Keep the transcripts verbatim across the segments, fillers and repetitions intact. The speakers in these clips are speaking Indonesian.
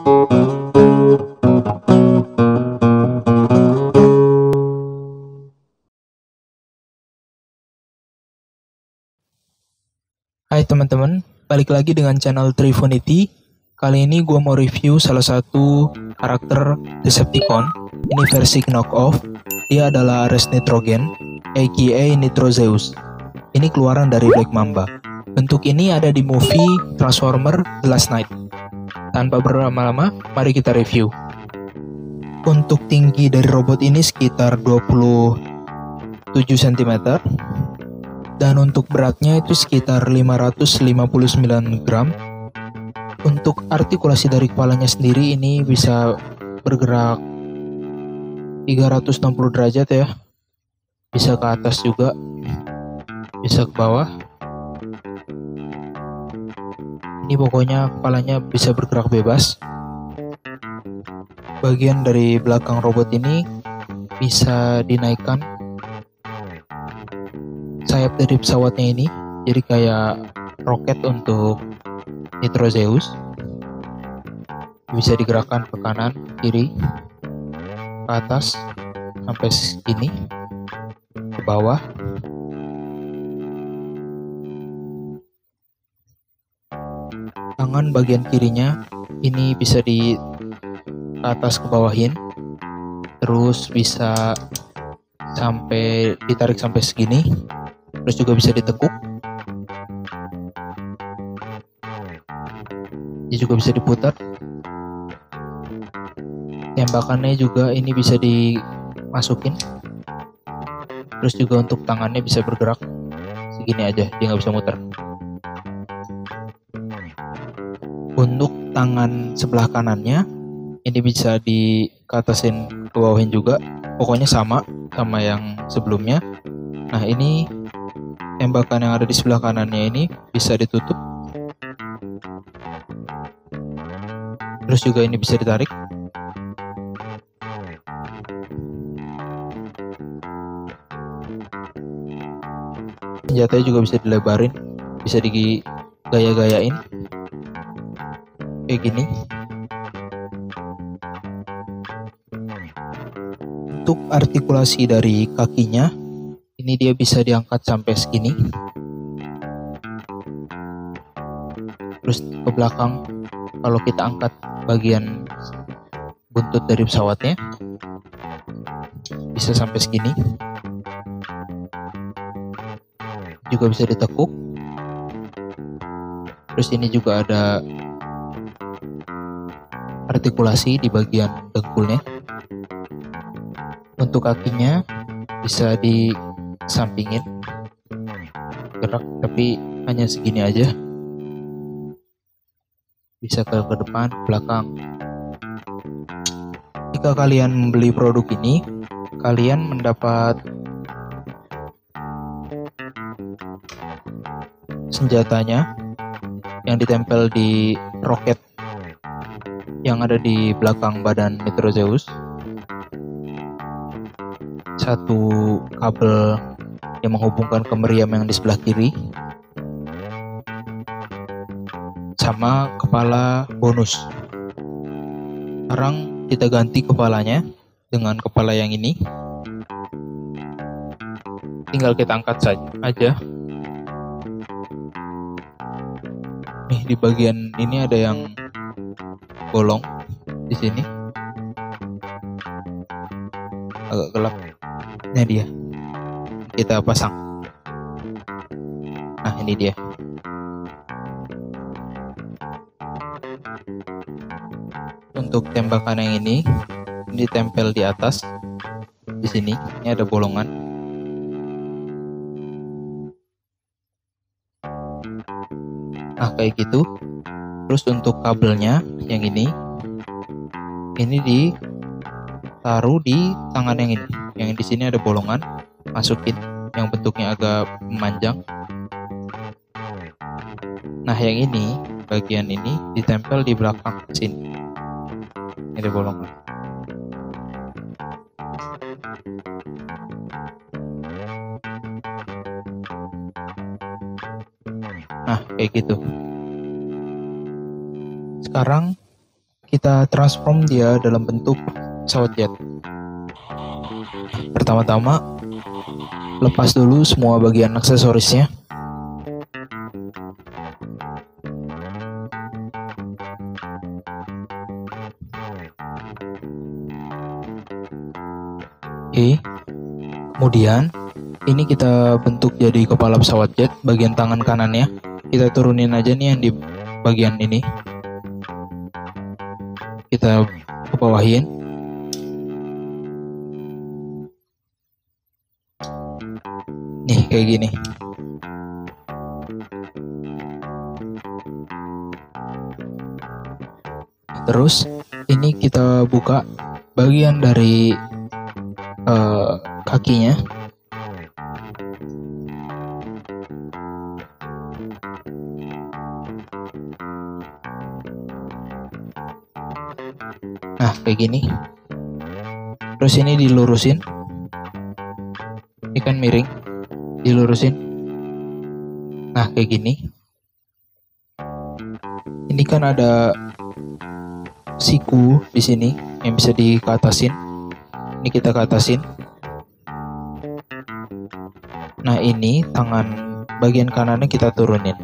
Hai teman-teman, balik lagi dengan channel Trifunity. Kali ini gue mau review salah satu karakter Decepticon. Ini versi knockoff. Dia adalah Ares Nitrogen, aka Nitrozeus. Ini keluaran dari Black Mamba. Bentuk ini ada di movie Transformer The Last Knight. Tanpa berlama-lama, mari kita review. Untuk tinggi dari robot ini sekitar dua puluh tujuh sentimeter. Dan untuk beratnya itu sekitar lima ratus lima puluh sembilan gram. Untuk artikulasi dari kepalanya sendiri ini bisa bergerak tiga ratus enam puluh derajat ya. Bisa ke atas juga, bisa ke bawah. Ini pokoknya kepalanya bisa bergerak bebas. Bagian dari belakang robot ini bisa dinaikkan sayap dari pesawatnya ini, jadi kayak roket untuk Nitrozeus. Bisa digerakkan ke kanan, kiri, ke atas, sampai sini, ke bawah. Tangan bagian kirinya ini bisa di ke atas ke bawahin, terus bisa sampai ditarik sampai segini. Terus juga bisa ditekuk. Dia juga bisa diputar. Tembakannya juga ini bisa dimasukin. Terus juga untuk tangannya bisa bergerak segini aja, dia nggak bisa muter. Untuk tangan sebelah kanannya ini bisa dikatasin ke bawahin juga. Pokoknya sama sama yang sebelumnya. Nah ini tembakan yang ada di sebelah kanannya ini bisa ditutup. Terus juga ini bisa ditarik. Senjatanya juga bisa dilebarin, bisa digaya-gayain kayak gini. Untuk artikulasi dari kakinya ini dia bisa diangkat sampai segini. Terus ke belakang, kalau kita angkat bagian buntut dari pesawatnya, bisa sampai segini. Juga bisa ditekuk. Terus ini juga ada artikulasi di bagian dengkulnya. Untuk kakinya bisa di sampingin, gerak tapi hanya segini aja. Bisa ke, ke depan, belakang. Jika kalian membeli produk ini, kalian mendapat senjatanya yang ditempel di roket yang ada di belakang badan Nitrozeus. Satu kabel yang menghubungkan ke meriam yang di sebelah kiri, sama kepala bonus. Sekarang kita ganti kepalanya dengan kepala yang ini. Tinggal kita angkat saja aja. Nih di bagian ini ada yang bolong di sini. Agak gelap. Nah dia. Kita pasang. Nah ini dia. Untuk tembakan yang ini ditempel di atas. Di sini ini ada bolongan. Nah kayak gitu. Terus untuk kabelnya yang ini, ini ditaruh di tangan yang ini. Yang di sini ada bolongan. Masukin, yang bentuknya agak memanjang. Nah yang ini, bagian ini ditempel di belakang sini. Ini ada bolongan. Nah kayak gitu. Sekarang kita transform dia dalam bentuk pesawat jet. Pertama-tama, lepas dulu semua bagian aksesorisnya. Oke, kemudian ini kita bentuk jadi kepala pesawat jet. Bagian tangan kanannya kita turunin aja nih yang di bagian ini, kita ke bawahin. Nih kayak gini. Terus ini kita buka bagian dari uh, kakinya. Nah kayak gini. Terus ini dilurusin. Ini kan miring, dilurusin. Nah kayak gini. Ini kan ada siku di sini yang bisa dikatasin. Ini kita katasin. Nah ini tangan bagian kanannya kita turunin.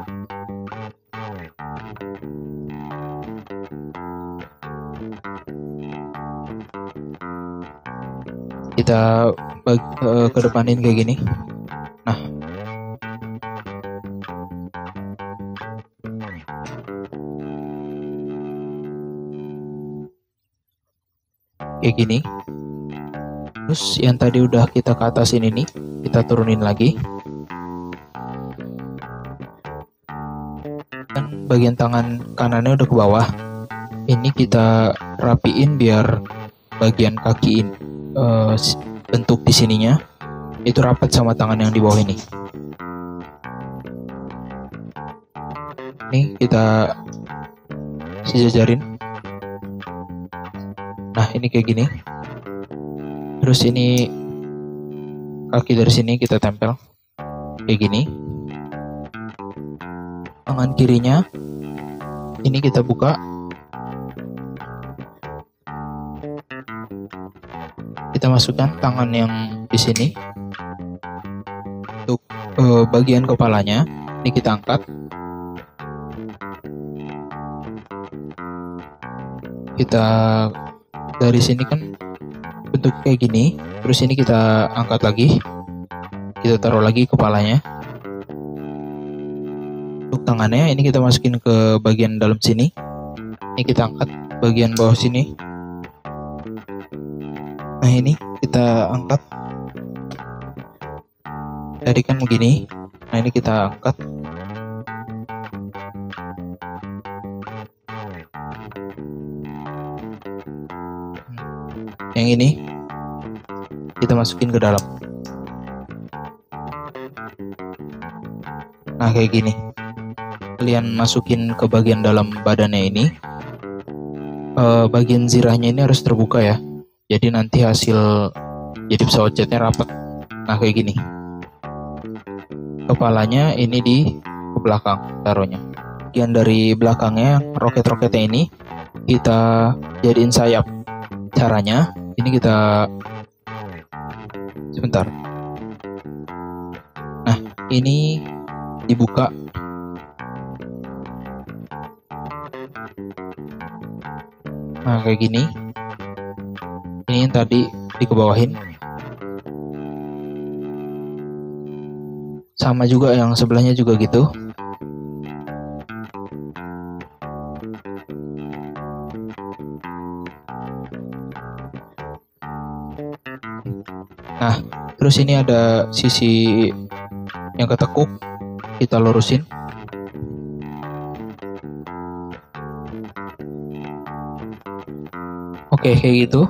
Kita bag, uh, kedepanin kayak gini. Nah kayak gini. Terus yang tadi udah kita ke atasin ini kita turunin lagi. Dan bagian tangan kanannya udah ke bawah. Ini kita rapiin biar bagian kaki ini uh, bentuk di sininya itu rapat sama tangan yang di bawah ini. Ini kita sejajarin. Nah ini kayak gini. Terus ini kaki dari sini kita tempel kayak gini. Tangan kirinya ini kita buka. Kita masukkan tangan yang di sini untuk uh, bagian kepalanya. Ini kita angkat. Kita dari sini kan bentuk kayak gini. Terus ini kita angkat lagi. Kita taruh lagi kepalanya. Untuk tangannya ini kita masukin ke bagian dalam sini. Ini kita angkat bagian bawah sini. Nah ini kita angkat. Tadi kan begini. Nah ini kita angkat. Yang ini kita masukin ke dalam. Nah kayak gini. Kalian masukin ke bagian dalam badannya ini. Uh, bagian zirahnya ini harus terbuka ya. Jadi nanti hasil jadi pesawat jetnya rapat. Nah kayak gini. Kepalanya ini di ke belakang taruhnya. Bagian dari belakangnya roket-roketnya ini kita jadiin sayap. Caranya ini kita sebentar. Nah ini dibuka. Nah kayak gini. Ini yang tadi dikebawahin. Sama juga yang sebelahnya juga gitu. Nah, terus ini ada sisi yang ketekuk, kita lurusin. Oke, kayak gitu.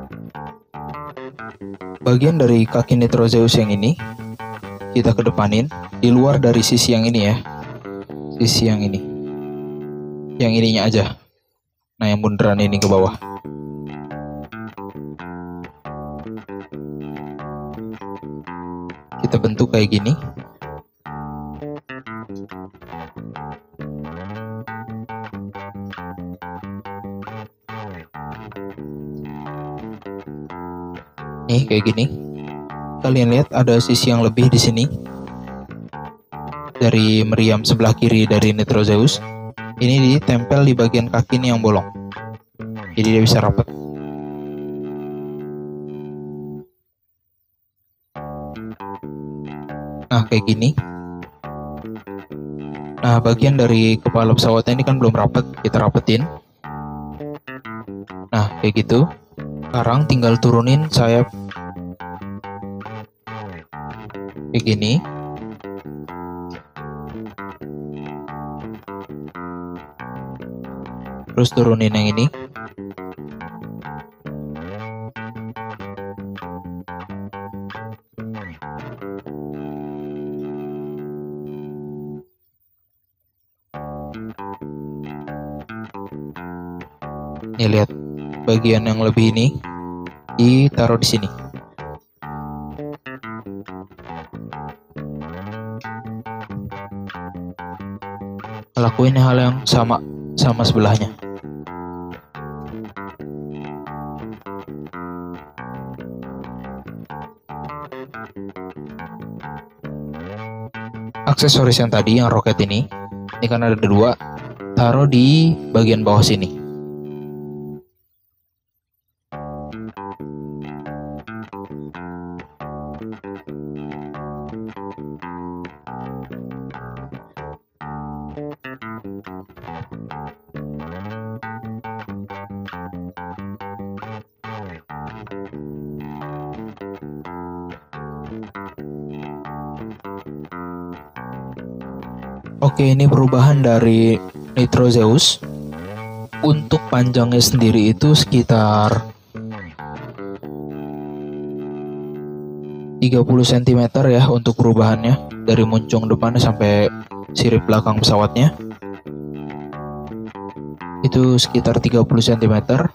Bagian dari kaki Nitrozeus yang ini kita kedepanin di luar dari sisi yang ini ya. Sisi yang ini. Yang ininya aja. Nah, yang bundaran ini ke bawah. Kita bentuk kayak gini. Nih kayak gini. Kalian lihat ada sisi yang lebih di sini dari meriam sebelah kiri dari Nitro Zeus. Ini ditempel di bagian kaki ini yang bolong, jadi dia bisa rapat. Nah kayak gini. Nah bagian dari kepala pesawatnya ini kan belum rapat, kita rapetin. Nah kayak gitu. Sekarang tinggal turunin sayap kayak gini. Terus turunin yang ini. Nih lihat, bagian yang lebih ini ditaruh di sini. Lakuin hal yang sama sama sebelahnya. Aksesoris yang tadi, yang roket ini, ini kan ada dua, taruh di bagian bawah sini. Oke, ini perubahan dari Nitro Zeus. Untuk panjangnya sendiri itu sekitar tiga puluh sentimeter ya untuk perubahannya, dari muncung depannya sampai sirip belakang pesawatnya. Itu sekitar tiga puluh sentimeter.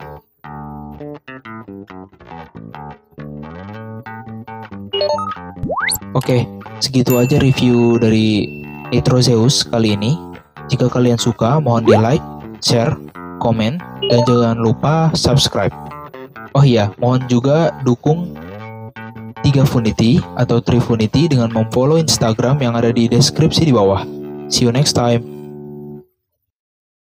Oke, segitu aja review dari Nitro Zeus kali ini. Jika kalian suka, mohon di like, share, komen, dan jangan lupa subscribe. Oh iya, mohon juga dukung tiga Funity atau Trifunity dengan memfollow Instagram yang ada di deskripsi di bawah. See you next time.